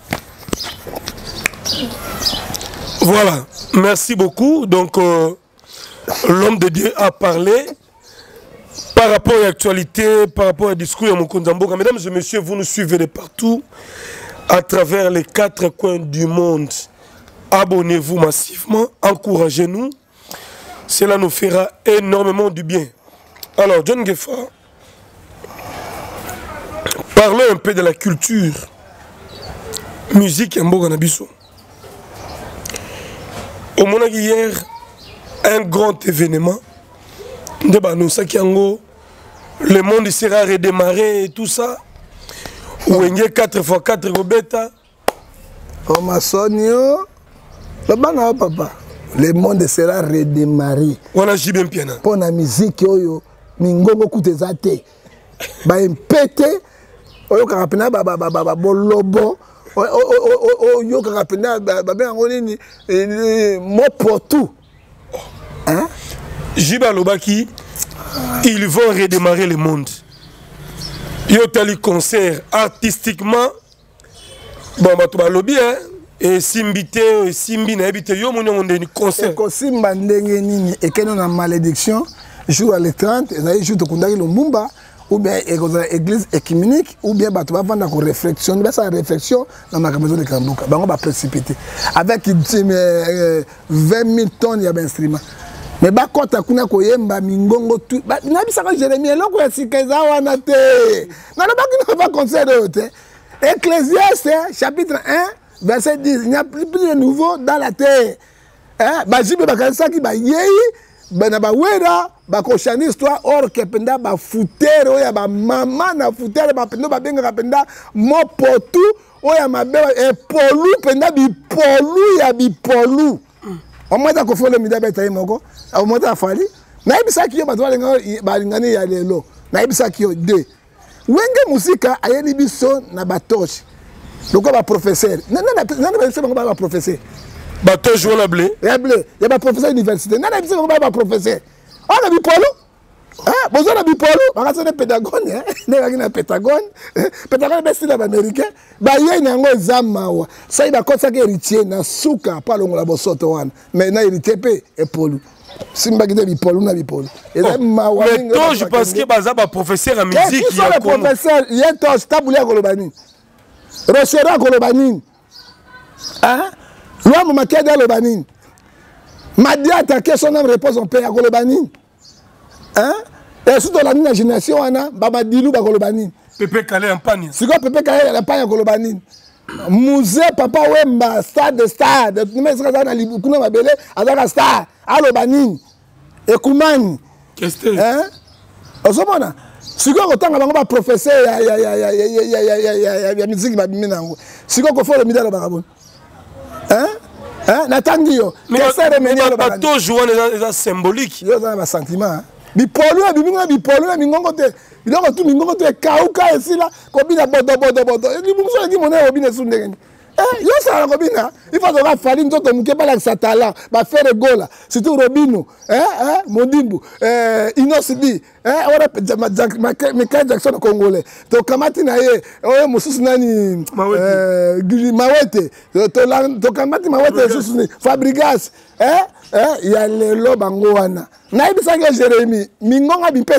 Voilà, merci beaucoup. Donc, euh, l'homme de Dieu a parlé par rapport à l'actualité, par rapport au discours de Mokonzamboka. Mesdames et messieurs, vous nous suivez de partout, à travers les quatre coins du monde. Abonnez-vous massivement, encouragez-nous. Cela nous fera énormément du bien. Alors, John Gefa, parlons un peu de la culture, musique et Mboganabiso. Au moment hier, un grand événement, de Banosakiango, le monde sera redémarré et tout ça. Ou il y a quatre fois quatre Robeta. Oh ma sonio, le bana papa. Le monde sera redémarré. On a bien piano. Pour la musique, yo, mingongo kutezate. Ba impete, oyo karapena ba ba ba ba bolobo. Oyo karapena ba ba ngoni ni mo potu. Hein? Jiba Lobaki, ils vont redémarrer le monde. Yo tali concert artistiquement. Bon bah tu vas lobby hein. Et Simbite, Simbi na habité yo mon monde ni concert. Et Simba ndenge nini et que nous na malédiction jour à le trente et là jour de kundaki Lumumba ou bien église écuménique ou bien bato va vendre ko réflexion, mais ça réflexion dans ma maison de Kambuka. Bango ba précipiter avec vingt mille tonnes ya d'instruments. Mais ba kota kuna koyemba mingongo tout. Ba na bisaka Jérémie eloko ya sikeza wana te. Na ba ki na ba concert te. Ecclésiaste chapitre un verset dix, il n'y a plus de nouveau dans la terre. Hein? Bajibe bakanisa ki ba yeyi, bana ba wera, ba koshani histoire or kependa ba futere oya ba mama na futere ba pendo ba benga penda mo potu oya mabe e polu penda bi polu ya bi polu. O mwata ko fole mi da beta moko, o mwata fali. Na ibisa ki yo ba twalenga ba lingani ya lelo. Na ibisa ki yo de. Wenge musika ayeli biso na batoshi. Donc, on professeur. Non, non, non, non, non, non, professeur. Bateau joué la blé. Il y a blé. Il y a professeur université. Non, non, non, non, professeur. On a vu Polo. Ah, bon, on a vu Polo. On a vu Pétagone. Hein, on a vu Pétagone. Pétagone, c'est style américain. Bah, il y a une angle zamawa. Ça, il a comme ça qui héritier na souka, pas le la bosoto wan. Mais na héritier pe et Polo. Simba qui dit Polo, na bi Polo. Et là, mawa. Mais toi, je pense que Bazaba professeur en musique. Qui sont les professeurs? Il y a un tos taboulé à Golobani. Restaurant Kolobanine. Hein? L'homme m'a quitté à Kolobanine. M'a dit attaquer son âme repose en paix à Kolobanine. Hein? Et surtout la génération, on a Baba Dilou à Kolobanine. Pépé Calais en pagne. C'est quoi Pépé Calais en pagne à Kolobanine? Musée Papa Wemba, stade de stade. Nous mettons ça dans les boucles, nous m'appelons à star, à Kolobanine. Et Koumani. Qu'est-ce que c'est? Hein? Au moment si vous avez un professeur, il y a musique qui va bien. Si vous avez un médaille de Barabon. Hein? Hein? Natangiyo. Mais le bateau joue des symbolique. Il y a un sentiment. Bipolo, bipolo, bipolo, mingongo te. Il y a tout mingongo te kauka ici là. Kobina bodo bodo bodo. Il y a des gens qui ont dit eh, yo ça Robina, il faut que Fali nous te muke pas sa talent, ba faire gola. Surtout Robino, hein hein, Modimbu, euh Inosidi, hein, on a Michael Jackson congolais. To kamati na ye, oyo mususu nani euh Mawete, to to kamati Mawete mususu Fabrigas, hein hein, il y a le lobango wana. Na ibisa ke Jérémie, mingonga bipete,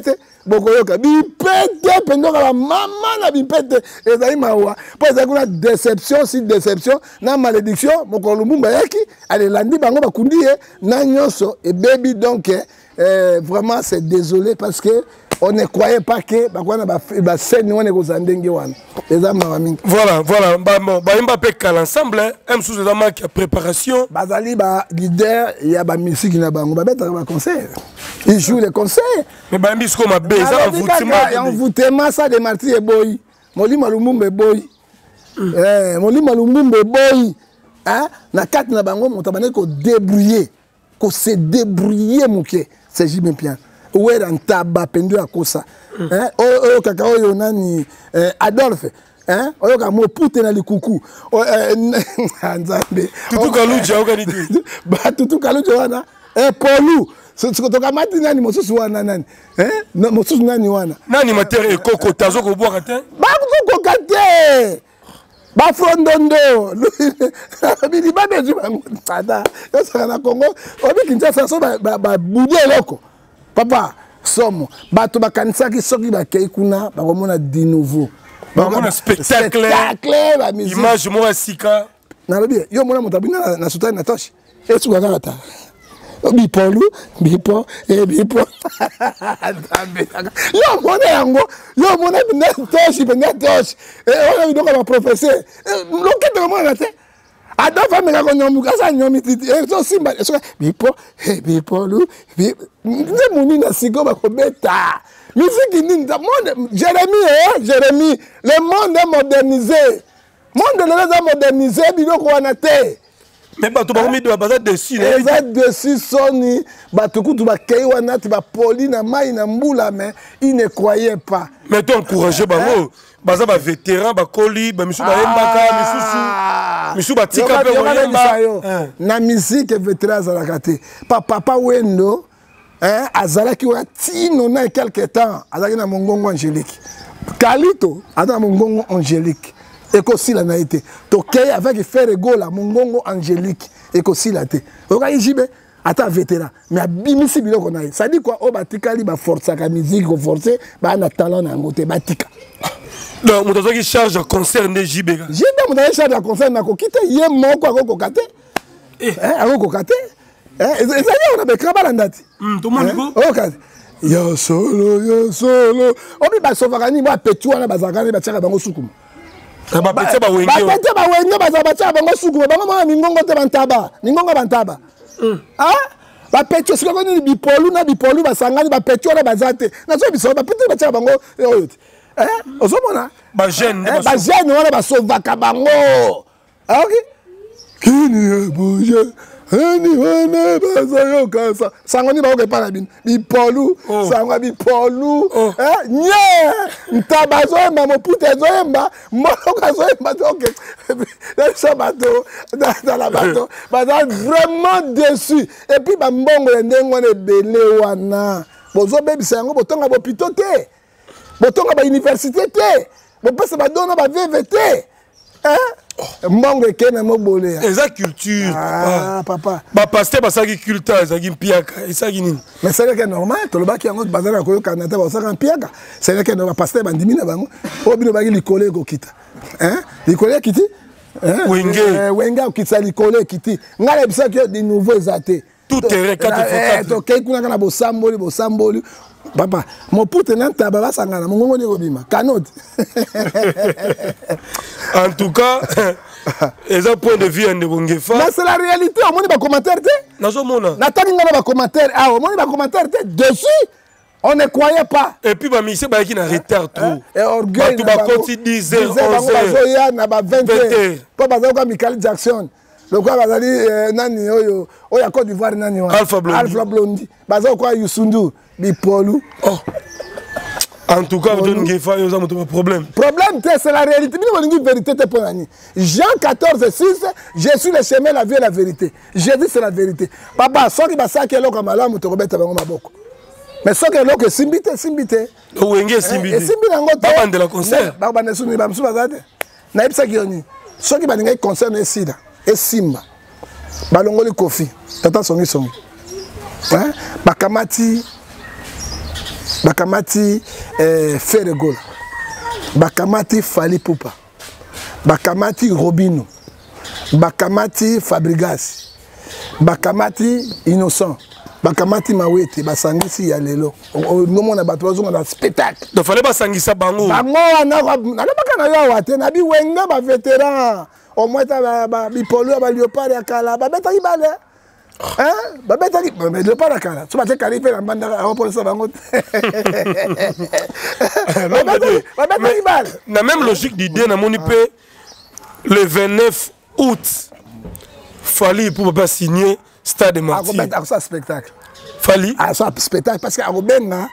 bokoyoka bipete pendoka ba mama na bipete ezali mawa po ezali kuna déception si déception na malédiction mokolo Lumumba yaki alelandi bango bakundi ye na nyonso et baby donc euh, vraiment c'est désolé parce que on ne croyait pas que bakwana ba ba scène wana kozandenge wana eza mamingi. Voilà, voilà, ba bon, ba imba pe kala ensemble, un sous de manque de préparation. Bazali ba leader ya ba musique na bango ba beta ba concert. Ils jouent les concerts. Mais ba imbi sko ma be ça envoûtement. Envoûtement ça de Marty et Boy. Molima Lumumba Boy. Eh, Molima Lumumba Boy. Hein? Na quatre na bango motabane ko débrouiller, ko se débrouiller moké. C'est Jimé Pian. Oué dans taba pendu à kosa. Hein? Oh oh kaka oyo nani Adolphe. Hein? Oyo ka mo pute na likuku. Oh nzambe. Tutu kaluja okani tu. Ba tutu kaluja wana. Eh Paulu. Sokotoka mati nani mosusu wana nani? Eh? Mosusu nani wana? Nani matere ekoko tazo ko boire te? Ba ko kate. Ba frondondo. Bili ba bezu bango tada. Yo saka na Congo, obi Kinshasa so ba ba budi eloko. Papa, somo. Bato ba kanisa ki soki ba kei kuna ba komona di nouveau. Ba komona spectacle. Spectacle ba musique. Image mo sika. Na lobi, yo mona motabina na sutani na toshi. Esu ka kata. Bipolu, bipo, et bipo. Yo, mon yango, yo, mon est toche, il est toche. Et on a vu donc un professeur. L'enquête de moi, là, à deux femmes, là, on a mis ça, on a mis et so simba, bipo, et bipolu, bipo. C'est mon ina sigo, ma kobeta. Musique ni, monde, Jérémie, hein, Jérémie, le monde est modernisé. Le monde est modernisé, bidon qu'on a été. Mais bato ba komi doit baza dessus les za dessus soni bato kutu ba kei wana ti ba poli na mai na mbula mais ils ne croyaient pas. Mais tu encourager bango baza ba vétéran ba koli ba misu ba embaka misusu misu ba tika pe wemba na musique vétéran za la kate pa papa wendo hein azala ki wa tino na quelque temps azaki na mongongo angélique Kalito ada mongongo angélique ekosila na été tokei avec faire gola mongongo angélique ekosila te oka ijibe ata vétéran mais abimisi biloko na ye ça dit quoi o batikali ba forcer ka musique ko forcer ba na talent na ngote batika donc moto qui charge concert de J B J B moto charge concert na ko kite ye moko akoko kate eh akoko kate eh ezali on a be kraba landati hmm to moni ko oka yo solo yo solo obi ba sovakani ba petu wana bazakani ba tsaka bango sukuma ba pete ba wenge ba pete ba wenge ba za bango suku bango ma mingongo te bantaba mingongo bantaba ah ba pete siko ni bipolu na bipolu ba sangani ba pete na bazate na so biso ba pete ba tsaka bango oyo eh ozomona ba jeune ba jeune wana ba sovaka bango ah ok kini boje ani wana bazayo kasa sangoni ba ko para bin bipolu sangwa bipolu eh nye ntabazo mba mo pute zoemba mboko zoemba donc les sabato dans la bateau baza vraiment déçu et puis ba mbongo ndengo ne belé wana bozo bebisa yango botonga bo pitote botonga ba université te bo pesa ba dona ba V V T hein mbongo ekena mobole ya eza culture ah papa ba pasteur basaki culture ezaki mpiaka esaki nini mais c'est que normal to le baki yango bazana ko kanata ba saka mpiaka c'est que no ba pasteur bandimi na bango o bino baki likole ko kita hein likole kiti hein wenge wenge okitsa likole kiti ngale bisa que de nouveaux athées tout est quatre fois to kei kuna kana bo samboli bo samboli papa mon pote na taba ba sangana mongongo ni obima kanote en tout cas et un point de vue de Bongefa mais c'est la réalité on moni ba commentaire te nazo mona natani ngana ba commentaire ah on moni ba commentaire te dessus on ne croyait pas et puis ba mise ba qui na retard trop et orgueil tout ba konti dix heures onze heures na ba vingt heures pas ba ka Michael Jackson le quoi bazali nani oyo oya Côte d'Ivoire nani wa Alpha Blondy Alpha Blondy baza quoi Youssou bi Paulu oh en tout cas vous avez un problème problème c'est la réalité mais vérité pour nani Jean quatorze six je suis le chemin la vie et la vérité j'ai dit c'est la vérité papa soki basaki eloko malamu to kobeta bango maboko mais soki eloko simbite simbite wenge simbite simbite ngo ba bande la concert ba bande suni ba msu bazate na ipsa kioni soki baninga concert na sida et simba balongoli kofi tata songi songi hein bakamati bakamati eh, Ferregola, bakamati Fali Poupa, bakamati Robino, bakamati Fabregas, bakamati Innocent, bakamati Mawete, basangisi ya lelo. Nomo na bato bazonga na spectacle. Donc fallait basangisa bango. Bango na na bakana yo wate na bi wenga ba vétéran. Au moins ta ba bipolo ba léopard ya kala ba beta ibale. Hein? Ba beta ki ba léopard ya kala. So ba te kali pe na banda a pour ça bango. Ba beta ibale. Na même logique d'idée na moni pe le vingt-neuf août Fali pour pas signer Stade Martyr. Ah, ça spectacle. Fali. Ah, ça spectacle parce que Arobenga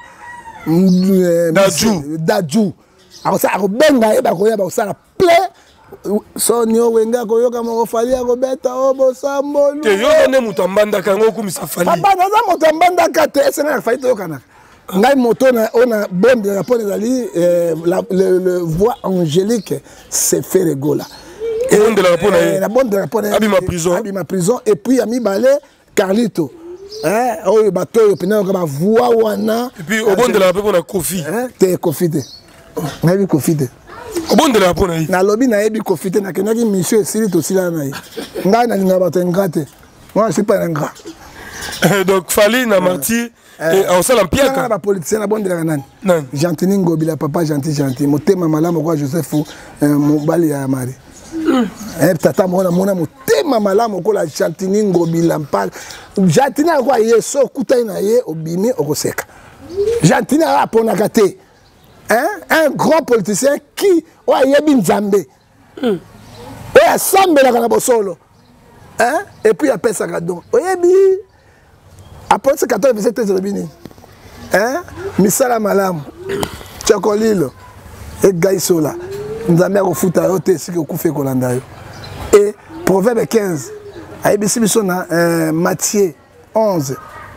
Dadju. Dadju. Alors ça Arobenga et ba koya ba ça la plaît. Sonio wenga koyoka moko Fali Arobeta obo sambolo. Te yo ne mutambanda kango kumisa Fali. Papa na za mutambanda kate senga Fali to kana. Ngai moto na ona bombe la pone dali le voix angélique c'est Ferregola. Et on de la Rapone, eh, la bonne de la Rapone, Abima prison, Abima prison, et puis Ami Balé, Carlito, hein, oh bateau, et puis on a voix wana, et puis au bon de la Rapone on a Kofi, hein, t'es Kofi de, on a vu Kofi de, au bon de la Rapone, na lobby na ebi Kofi de, na kenaki monsieur Sirito sila na yi, nga na linga bato ngate, moi je suis pas un gras, donc Fali na Martyr, et on s'en l'empire quand la politicien la bonne de la nani, Gentini Ngobila papa gentil gentil, motema malamu kwa Joseph Mobali ya Mari. Eh tata mona mona motema malamu ko la Gentini Ngobila mpal Gentini kwa yeso kutai na ye obimi okoseka Gentini a pona kate hein un grand politicien qui o yebi nzambe o ya sambela kana bosolo hein et puis après ça kadon o yebi après ce quatorze verset treize obini hein misala malamu chokolilo et gaisola nzambe akofuta yo te siki okufa ekolanda yo. Et proverbe quinze ayebisi biso na euh, Matthieu onze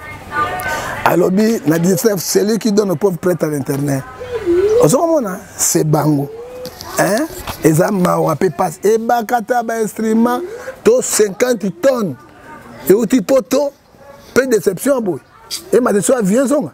alobi na dix-neuf celui qui donne au pauvre prête à l'internet ozokomona c'est bango hein eza mawa pe passe ebakata ba instrument to cinquante tonnes et outil poto peu de déception boy et ma déception vient zonga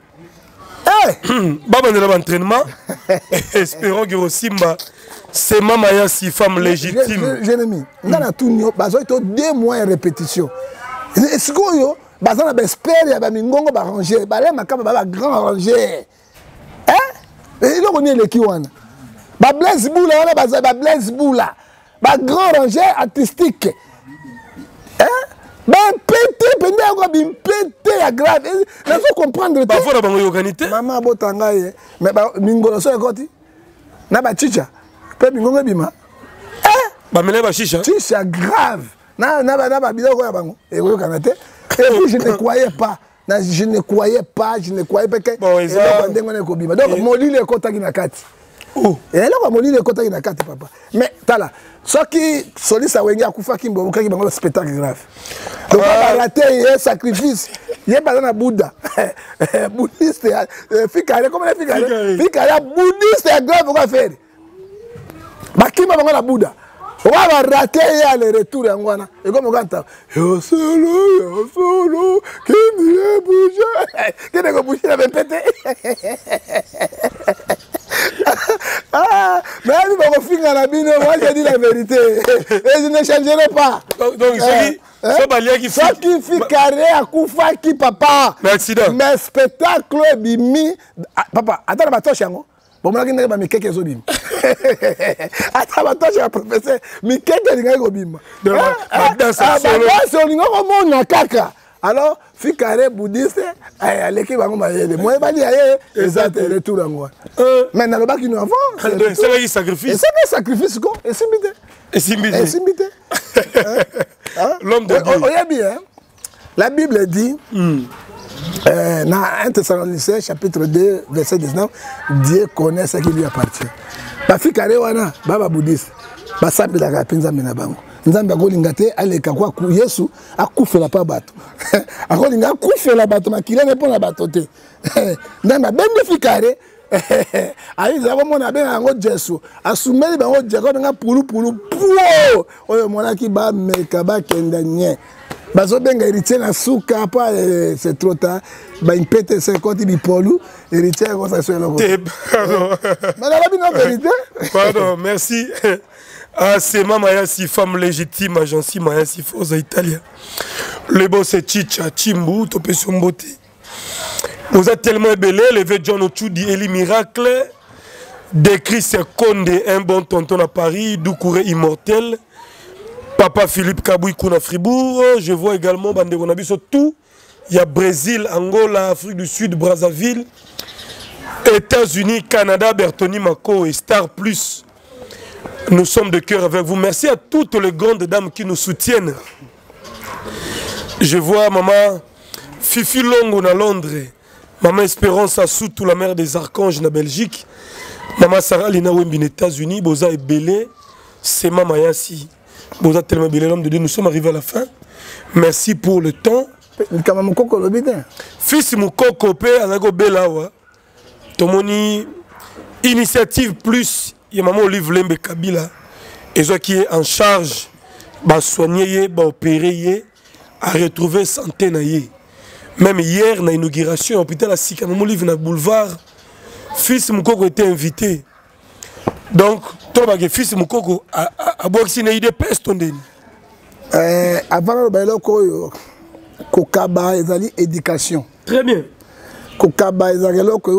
eh baba de l'entraînement espérons que Simba c'est maman ya si femme légitime. Jérémy, on a tout nio, bazo ito deux mois de répétition. Est-ce que yo, bazo na bespère ya ba mingongo ba ranger, ba le makaba ba grand ranger. Hein? Et là on est le kiwana. Ba Blaise Boula wana bazo ba Blaise Boula. Ba grand ranger artistique. Hein? Ba pété pendant ko bim pété ya grave. Là faut comprendre. Ba faut na bango yokanité. Maman botanga ye, mais ba mingolo so ekoti. Na ba chicha. Bingongo bima eh ba mele ba chicha chicha grave na na ba na ba biloko ya bango et ko kanate et puis je ne croyais pas na je ne croyais pas je ne croyais pas que bon et là ndengo ne ko bima donc molile ekotaki na kati oh et là molile ekotaki na kati papa mais tala soki solisa wengi akufa kimbo okaki bango spectacle grave donc ba raté et sacrifice il y a pas na Bouddha bouddhiste fikare comme les fikare fikare bouddhiste grave quoi faire bakima bango na Bouddha on va rater ya le retour ya ngwana et comme on canta yo solo yo solo qui me bouge qui ne ko bouge la pété ah mais lui va finir la bino moi je dis la vérité et je ne changerai pas donc c'est ça balia qui fait qui fait carré à kufa qui papa mais accident mais spectacle bimi papa attends ba toche yango bon moi qui n'ai mikeke zo bim ata ba toche ya professeur mikeke linga ko bim dans ça solo c'est linga ko mona kaka alors fikare bouddhiste ay aleki bango mayele moi ba li aye exact retour yango mais na loba ki nous avant c'est un sacrifice c'est un sacrifice ko et simbité et simbité et simbité l'homme de Dieu oya bien la Bible dit Euh, dans un Thessaloniciens chapitre deux verset dix-neuf, Dieu connaît ce qui lui appartient. Bafi kare wana baba bouddhiste basambela ka pinza mena bango. Nzambe akolinga te aleka kwa ku Yesu akufela pa bato. Akolinga akufela bato makila ne pona bato te. Nzambe bende fikare aiza ko mona benga ngo Yesu asumeli bango Jacob nga pulu pulu puo oyo mona ki ba meka ba kenda nye. bazo benga héritier na souka pas c'est trop tard ba une pète cinquante bipolu héritier comme ça sur le pardon pardon merci ah c'est Mama si femme légitime agence Maya si aux Italia le boss c'est Chicha Chimbu topé son beauté vous êtes tellement belé levé John Ochudi Eli Miracle décrit c'est Konde un bon tonton à Paris Doucouré immortel Papa Philippe Kabouy Kouna Fribourg, je vois également Bandego Nabiso tout. Il y a Brésil, Angola, Afrique du Sud, Brazzaville, États-Unis, Canada, Bertoni Mako et Star Plus. Nous sommes de cœur avec vous. Merci à toutes les grandes dames qui nous soutiennent. Je vois maman Fifi Longo na Londres, maman Espérance Assoutou, la mère des archanges na Belgique, maman Sarah Lina Wembin, États-Unis, Boza et Belé, c'est maman Yassi. Vous êtes tellement bien l'homme de Dieu, nous sommes arrivés à la fin. Merci pour le temps. Fils Moukoko Pe, Anago Belawa. Tomoni initiative plus, il y a maman Olive Lembe Kabila. Et ceux qui est en charge, bah soigner, bah opérer, à retrouver santé naïe. Même hier, na inauguration, hôpital à Sika, maman Olive na boulevard. Fils Moukoko était invité. Donc, toi, tu fils Moukoko, à Boxine, il est peste ton déni. Avant, il Kokaba, il éducation. Très bien. Kokaba, il y a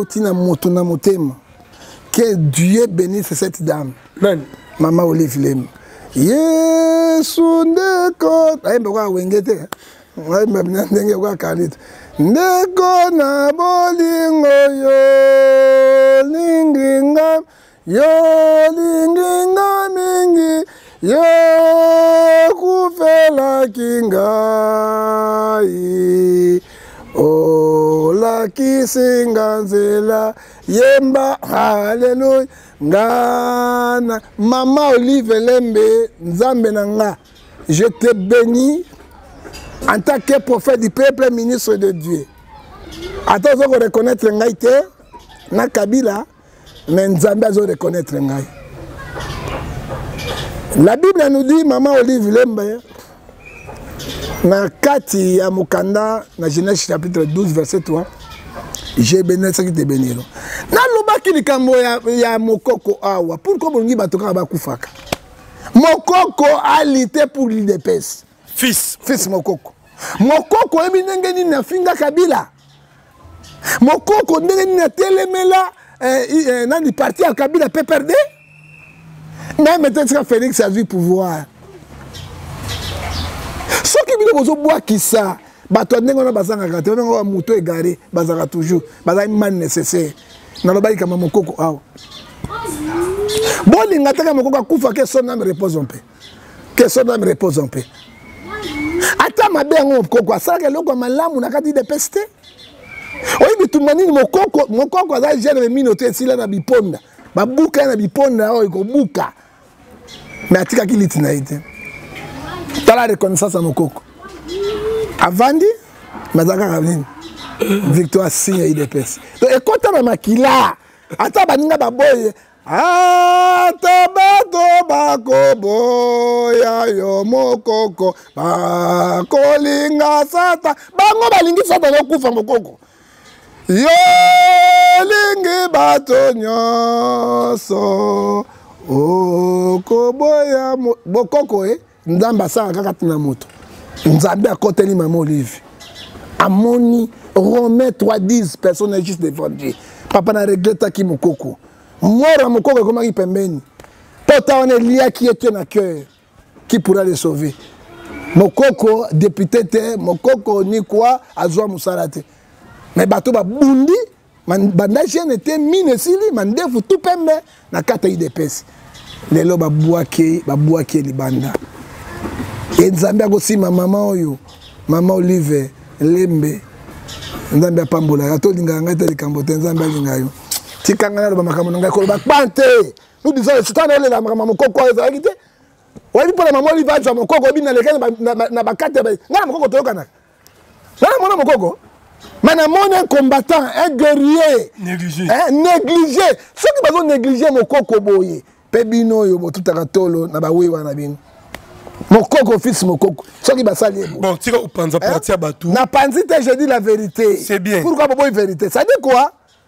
que Dieu bénisse cette dame. Maman Olive Lem. Yesunde ko. Aïe, mais quoi, Wengete? Aïe, mais bien, n'est-ce pas Kalit? Neko na bolingo yo, lingringa. Yo linginga mingi yo kufela kingai o la kisinga nzela yemba haleluya ngana Mama Olive Lembe nzambe nanga je te bénis en tant que prophète du peuple ministre de Dieu. Attends qu'on reconnaître ngai te na Kabila. Mais nous devons reconnaître. La Bible nous dit, Maman Olive Lembe, dans Kati à Mukanda, dans Genèse chapitre douze, verset trois, j'ai béni ce qui te béni. Dans le bas qui il y a Mokoko Awa, pourquoi vous ne pouvez pas faire Mokoko a lutté pour l'île de Pes. Fils. Fils Mokoko. Mokoko est venu na Finga Kabila. Mokoko est venu na Telemela. Dans le parti à Kabila peut perdre. Mais maintenant, Félix a vu pouvoir. Ce qui veut dire que qui ça, bato ndenge na bazanga kate, on moto égaré, bazanga toujours, bazanga man nécessaire. Na loba ikama mokoko awo. Bon linga taka mokoko kufa que son âme repose en paix. Que son âme repose en paix. Ata mabe ngo mokoko asaka loko malamu na kati de peste. Oui, mais tout le monde, mon coco, mon coco, j'ai une minute ici là, na biponda. Ba buka na biponda, oh, iko buka. Mais atika ki litina ite. Tala reconnaissance à mon coco. Avandi, mazaka ravine. Victoire signe I D P S. Donc, écoute ma makila. Ata baninga baboye. Ata bato bako boya yo mokoko. Bako linga sata. Bango balingi sata no kufa mokoko. Yo lingi bato nyoso okoboya bokoko eh ndamba sa kaka tina moto nzambe akoteli Maman Olive amoni Romains trois dix personnes juste devant Dieu papa na regretta ki mokoko mora mokoko comment il pembeni pota on est lié qui était na cœur qui pourra le sauver mokoko député te mokoko ni quoi azwa musalate. Mais bateau ba bundi, bandage n'était mine sili, mandefu tout pembe na kata I D P S. Lelo ba buake, ba buake li banda. Et nzambe akosi ma maman oyo, Maman Olive Lembe. Nzambe apambola, ato linga ngata likambote nzambe linga yo. Tikanga na ba makambo ngai ko ba pante. Nous disons c'est tant le la maman mokoko za kite. Wali pour la Maman Olive za mokoko bi na lekana na ba kata ba. Ngana mokoko toyokana. Ngana mona mokoko. Madame, un combattant, un guerrier. Négligé. Hein, négligé. Ceux qui vont négliger mon coco boye. Pebino yo tout à tolo na ba wewa na bin. Mokoko fils Mokoko. Ce qui va salir. Bon, tu vas penser partir à Batou. Na panzi je dis la vérité. C'est bien. Pourquoi pas une vérité? Ça dit quoi?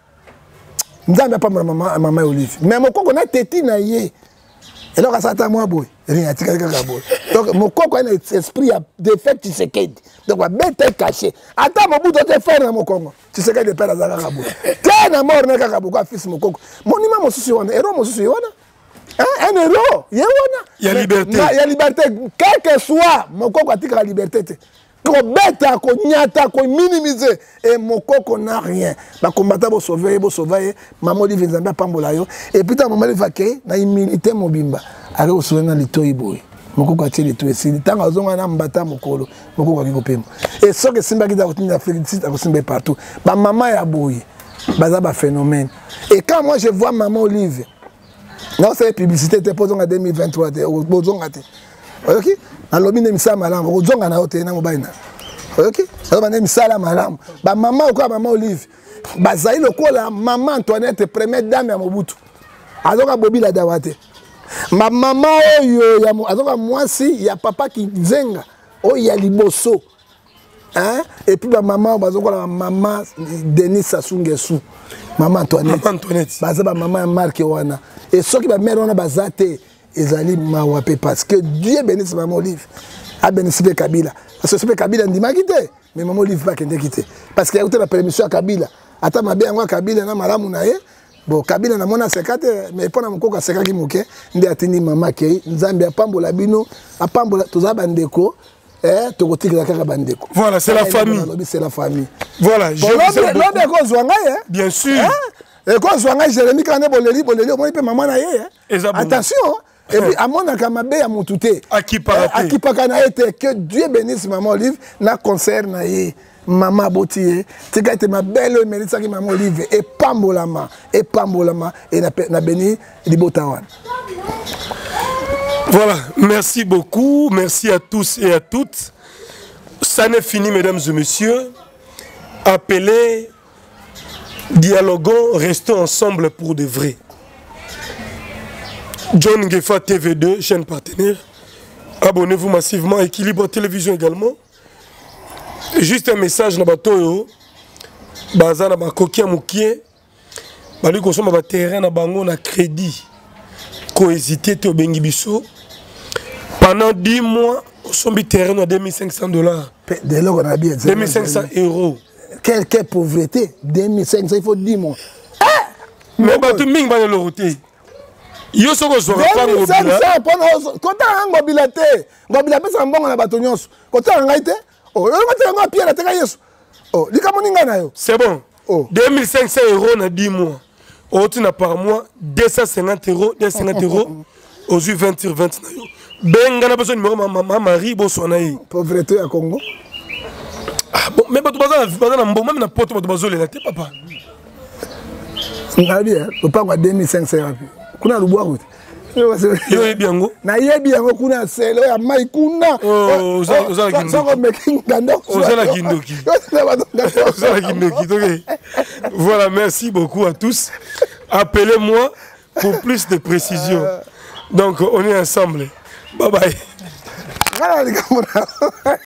Nzambe pas maman maman Olive. Mais Mokoko na teti na yé. Et donc ça t'a moi boy. Rien tika kaka boy. Donc Mokoko a un esprit de fait tu sais qu'est. Donc va bête caché. Attends mon bout de te faire na Mokoko. Tu sais qu'est de père za kaka boy. T'es na mort na kaka boy fils Mokoko. Mon ima mo susu wana. Héros mo susu wana. Hein, un héros, il y a liberté. Il y a liberté. Quel que soit, mon coco a la liberté. Qu'on bête, qu'on nyata, qu'on minimise. Et mon coco n'a rien. Bah, combattant, vous sauver, vous sauver. Maman dit, vous avez pas mbolayo. Et puis, ta maman dit, vaquer, na immunité, mon bimba. Allez, vous souvenez dans les toiboy. Mon coco a tiré les toits. Si le temps, vous avez un mbata, mon colo. Mon coco a coupé. Et ce que Simba qui a retenu la félicité, a Simba partout. Bah, maman est abouillée. Bah, ça, bah, phénomène. Et quand moi, je vois maman Olive, non, c'est la publicité, tu es en deux mille vingt-trois. Tu es en deux mille vingt-trois. Ok? Alors, tu es en malam. Tu es en malam. Ok? Alors, tu es en malam. Maman, quoi, maman Olive? Bazaï, le quoi, la maman Antoinette, première dame à Mobutu. Alors, Bobi la dawate. Ma maman, alors, moi, si, il y a papa qui zenga. Oh, il y a Liboso. Hein? Et puis, ma maman, ma maman, Denis Sassou Nguesso. Maman Antoinette. Maman Antoinette. Ma maman Marc Wana. Et ceux qui va mettre en bazate, ils allaient m'awaper parce que Dieu bénisse maman Olive. A bénisse Kabila. Parce que c'est Kabila n'a pas quitté. Mais maman Olive n'a pas quitté. Parce qu'il y a eu la permission à Kabila. Attends, ma bien, moi, Kabila n'a pas quitté. Bon, Kabila n'a pas quitté. Mais pendant que je suis quitté, je suis quitté maman qui est. Zambia Pambola Bino, a Pambola, tout ça, Bandeko. Voilà, c'est la famille. C'est la famille. Voilà, je vous aime. Bien sûr. Et quand je suis Jérémy Kane Boleli, Boleli, on peut maman naïe. Attention. Et puis, à mon akamabe, à mon touté. À qui parle? À qui parle que Dieu bénisse maman Olive, na concert naïe. Maman Botier, tu sais ma belle mérite ça qui maman Olive et Pambolama et Pambolama et na béni Libotawan. Voilà, merci beaucoup, merci à tous et à toutes. Ça n'est fini, mesdames et messieurs. Appelez, dialoguons, restons ensemble pour de vrai. John Gefa T V deux, chaîne partenaire. Abonnez-vous massivement, Équilibre Télévision également. Juste un message na batoyo. Baza na bakokia mukie. Bali ko soma ba terrain na bango na crédit. Ko hésiter to bengi biso. Pendant dix mois, on sombi terrain à deux mille cinq cents dollars. deux mille cinq cents euros. Quelle, quelle pauvreté? deux mille cinq cents, il faut dix mois. Ah! Mais bah tu m'ing ba le roté. Yo soko zo pas deux mille cinq cents pour quand on a mobilité. Mobilité c'est un bon na batonyos. Quand on a été, oh, on a pierre à yesu. Oh, li kamoninga na yo. C'est bon. Oh, deux mille cinq cents euros na dix mois. Oh, tu n'as par mois deux cent cinquante euros, deux cent cinquante euros. Aux yeux vingt sur vingt na yo. Benga na besoin numéro maman Marie Bossonaï. Pauvreté à Congo. Ah bon, mais tu vas dans un bon même na porte tu vas zoler là, papa. Na bien, on parle de deux mille cinq cents. Kuna luboa route. Yo ebiango. Na yebiango kuna selo ya mai kuna. Oh, oza oza kindoki. Soko making gando. Oza kindoki. Oza kindoki. Voilà, merci beaucoup à tous. Appelez-moi pour plus de précisions. Donc on est ensemble. Bye bye.